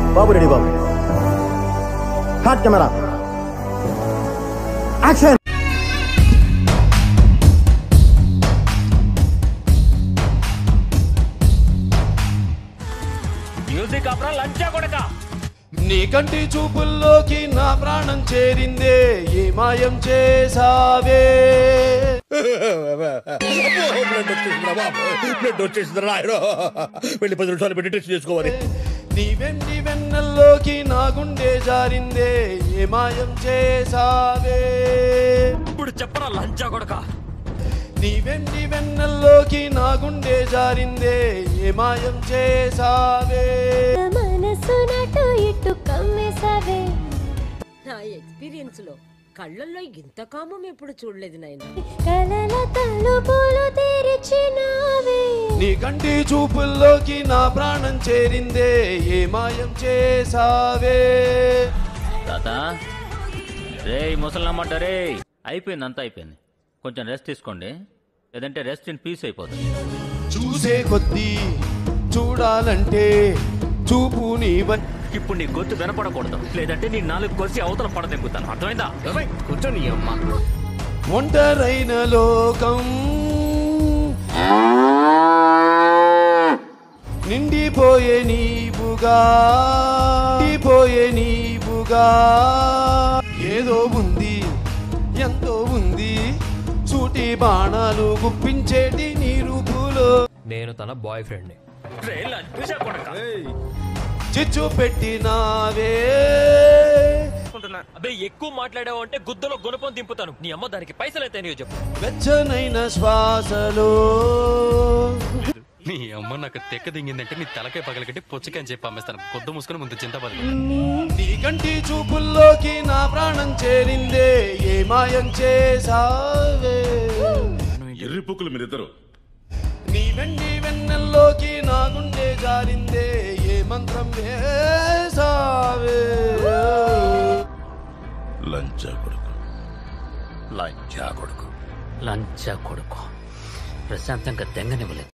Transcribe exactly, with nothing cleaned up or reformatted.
బాబు ready బాబు. Hot camera action. Music అప్రా లంచా కొడక. నీ కంటి చూపుల్లోకి నా ప్రాణం చేరిందే, ఏ మాయం చేసావే. వెళ్ళి పది నిమిషాలు పెట్టి టెస్ట్ చేసుకోవాలి. నీ వెండి వెన్నెల్లోకి నా గుండె జారిందే, ఏ మాయం చేసావే. ఇప్పుడు చెప్పరా లంచా కొడక. నీ వెండి వెన్నెల్లోకి నా గుండె జారిందే, ఏ మాయం చేసావే. మనసునటు ఇటు కమ్మేసావే. నా ఎక్స్పీరియన్స్ లో కళ్ళల్లో ఇంత కామం ఎప్పుడు చూడలేదు నాయన. కలల తలుపులు తెరిచినావే. నీ కంటి చూపుల్లోకి నా ప్రాణం చేరిందే, ఏ మాయం చేసావే. తాత రే ముసలమ్మంట రే. అయిపోయింది, అంతా అయిపోయింది. కొంచెం రెస్ట్ తీసుకోండి, లేదంటే రెస్ట్ ఇన్ పీస్ అయిపోతుంది. చూసే కొద్దీ చూడాలంటే చూపు నీ. ఇప్పుడు నీ గొంతు వినపడకూడదు, లేదంటే నీ నాలుగు కొలిసి అవతల పడదెంగుతాను. అర్థమైందా? కూర్చొని అమ్మా. ఒంటరైన లోకం నిండిపోయే నీవుగా, నిండిపోయే నీవుగా. ఏదో ఉంది, ఎంతో ఉంది, సూటి బాణాలు గుప్పించేటి నీ రూపులో. నేను తన బాయ్ ఫ్రెండ్ ని. చిచ్చు పెట్టినావే. అబ్బే ఎక్కువ మాట్లాడావు అంటే గుద్దలో గుణపం దింపుతాను. నీ అమ్మ దానికి పైసలు అయితే నీవు చెప్పు. వెచ్చనైన శ్వాసలో నీ అమ్మ నాకు తెక్క దింగిందంటే నీ తలకాయ పగలకట్టి పుచ్చకాయ చెప్పి అమ్మేస్తాను. కొద్దు మూసుకొని ముందు చింతపడ. నీ కంటి చూపుల్లోకి నా ప్రాణం చేరిందే, ఏ మాయం చేసావే. ఎర్రి పుక్కులు మీరిద్దరు. నీ వెండి వెన్నెల్లోకి నా గుండె జారిందే, ఏ మంత్రం వేసావే. లంచా కొడుకు. లంచా కొడుకు లంచా కొడుకు ప్రశాంతంగా తెంగనివ్వలేదు.